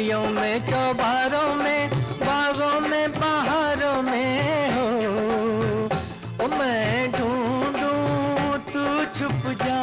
गलियों में, चौबारों में, बागों में, पहाड़ों में हो। ओ मैं ढूंढूं तू छुप जा।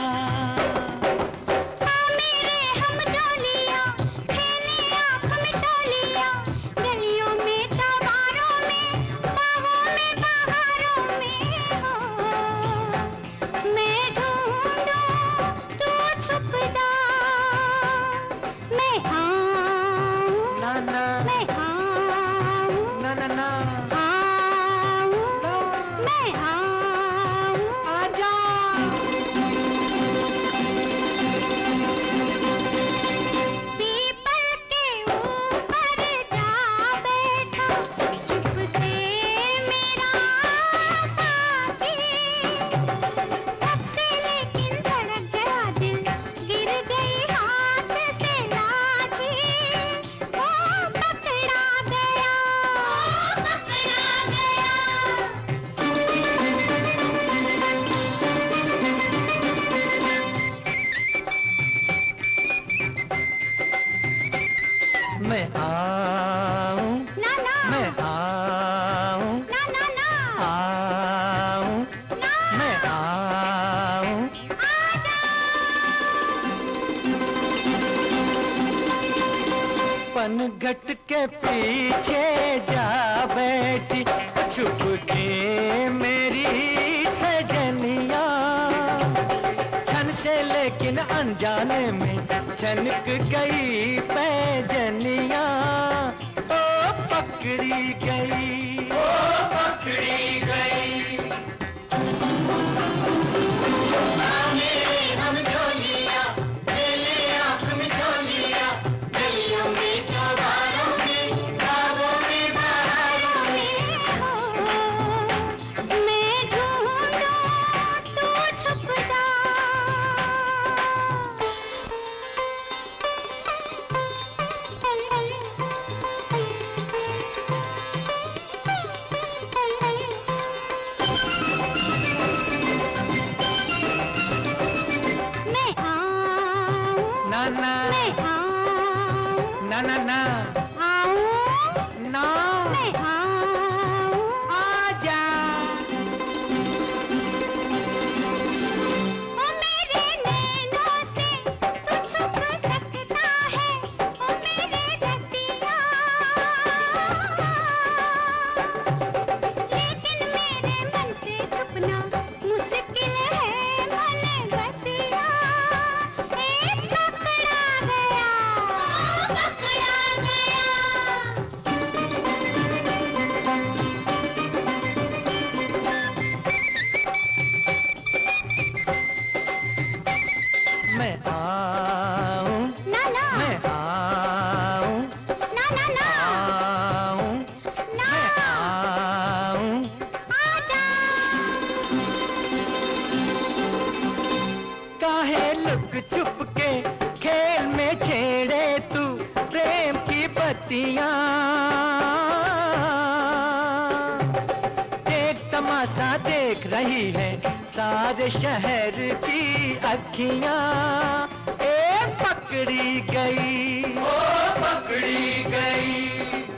मैं आऊं, मैं आऊं, आऊं, मैं आऊं। पनघट के पीछे जा बैठी छुप के मेरी सजनिया। छन से लेकिन अनजाने में छनक गई पैजनिया। ओ पकड़ी गई, ओ पकड़ी गई। हम झोलिया मेले आँख में झोलिया, गलियों में, चौबारों में, बागों में, बहारों में हो। मैं ढूंढूं तू छुप जा। ना मैं आऊं, ना ना ना आऊं, ना मैं आऊं, आजा। ओ मेरे नैनों से तू छुप सकता है, ओ मेरे रसिया। लेकिन मेरे मन से छुपना मुश्किल है मन बसिया। मैं आऊं, ना ना, मैं आऊं, ना ना ना, आऊं, ना, मैं आऊं, आजा। काहे लुक छुप के खेल में छेड़े तू प्रेम की बत्तियां। देख तमाशा देख रही है सारे शहर की अखियां। ए पकड़ी गई, ओ पकड़ी गई।